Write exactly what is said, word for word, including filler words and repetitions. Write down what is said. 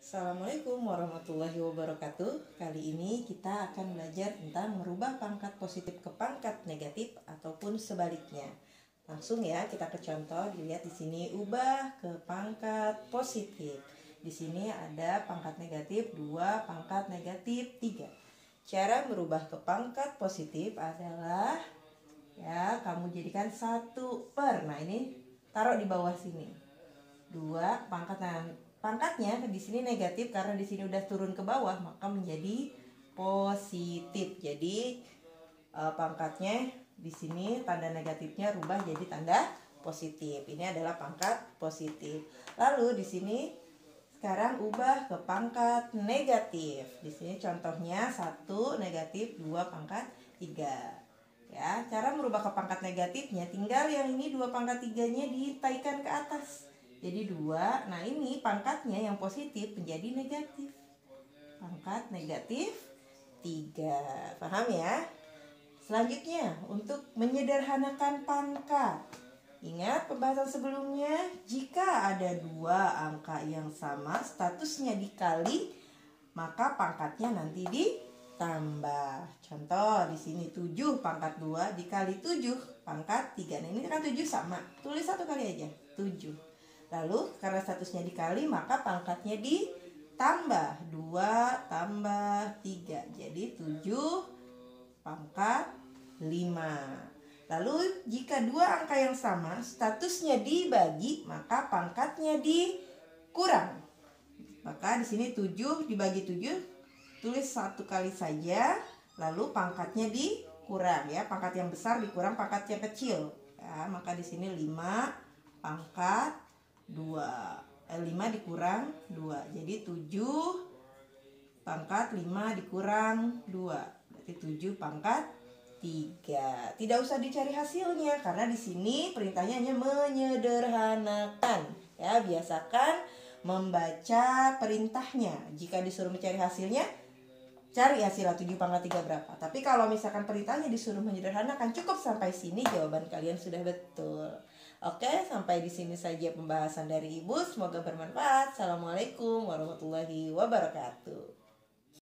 Assalamualaikum warahmatullahi wabarakatuh. Kali ini kita akan belajar tentang merubah pangkat positif ke pangkat negatif ataupun sebaliknya. Langsung ya kita ke contoh. Dilihat di sini, ubah ke pangkat positif. Di sini ada pangkat negatif dua, pangkat negatif tiga. Cara merubah ke pangkat positif adalah ya kamu jadikan satu per. Nah, ini taruh di bawah sini. dua pangkat, nah pangkatnya di sini negatif karena di sini udah turun ke bawah, maka menjadi positif. Jadi eh, pangkatnya di sini tanda negatifnya rubah jadi tanda positif. Ini adalah pangkat positif. Lalu di sini sekarang ubah ke pangkat negatif. Di sini contohnya satu negatif dua pangkat tiga. Ya, cara merubah ke pangkat negatifnya tinggal yang ini dua pangkat tiganya ditaikan ke atas. Jadi dua, nah ini pangkatnya yang positif menjadi negatif. Pangkat negatif tiga. Paham ya? Selanjutnya, untuk menyederhanakan pangkat. Ingat pembahasan sebelumnya, jika ada dua angka yang sama, statusnya dikali, maka pangkatnya nanti ditambah. Contoh di sini tujuh pangkat dua dikali tujuh pangkat tiga. Nah ini kan tujuh sama, tulis satu kali aja, tujuh. Lalu karena statusnya dikali maka pangkatnya ditambah, dua tambah tiga. Jadi tujuh pangkat lima. Lalu jika dua angka yang sama statusnya dibagi maka pangkatnya dikurang. Maka di sini tujuh dibagi tujuh tulis satu kali saja, lalu pangkatnya dikurang ya. Pangkat yang besar dikurang pangkat yang kecil. Ya, maka di sini lima pangkat dua, eh, lima dikurang dua, jadi tujuh pangkat lima dikurang dua, berarti tujuh pangkat tiga. Tidak usah dicari hasilnya karena di sini perintahnya hanya menyederhanakan. Ya, biasakan membaca perintahnya. Jika disuruh mencari hasilnya, cari hasilnya tujuh pangkat tiga berapa. Tapi kalau misalkan perintahnya disuruh menyederhanakan, cukup sampai sini jawaban kalian sudah betul. Oke, sampai di sini saja pembahasan dari Ibu. Semoga bermanfaat. Assalamualaikum warahmatullahi wabarakatuh.